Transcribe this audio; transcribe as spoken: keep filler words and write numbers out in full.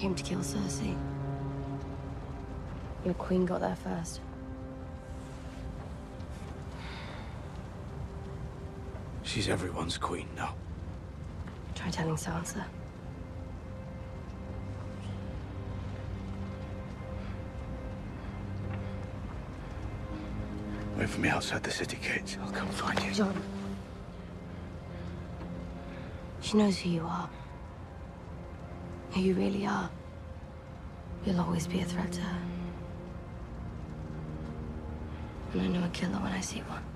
came to kill Cersei. Your queen got there first. She's everyone's queen now. Try telling Sansa. Wait for me outside the city gates. I'll come find you. Jon. She knows who you are. Who you really are. You'll always be a threat to her. And I know a killer when I see one.